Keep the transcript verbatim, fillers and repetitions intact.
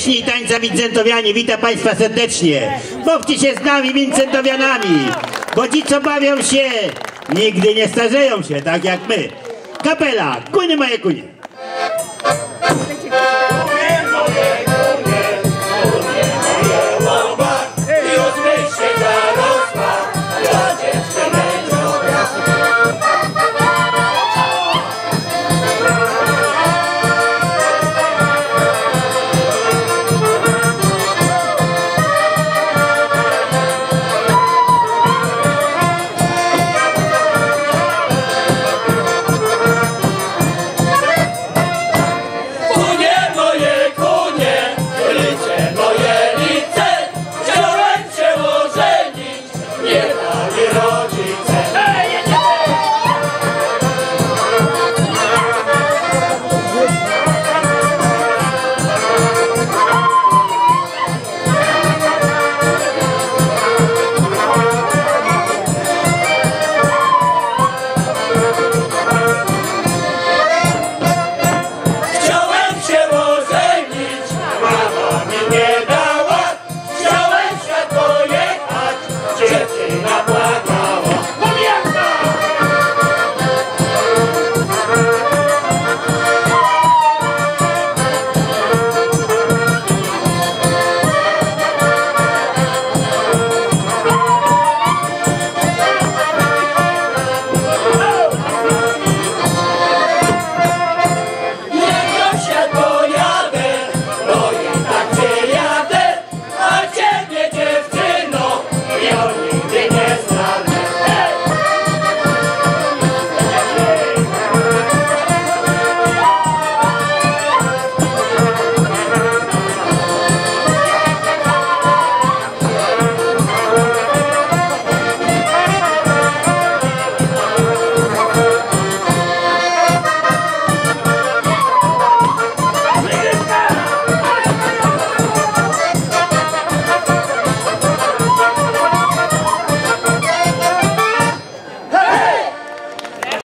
pieśni i tańca Wincentowianie. Witam Państwa serdecznie. Bawcie się z nami Wincentowianami, bo ci, co bawią się, nigdy nie starzeją się, tak jak my. Kapela, kunie moje kunie.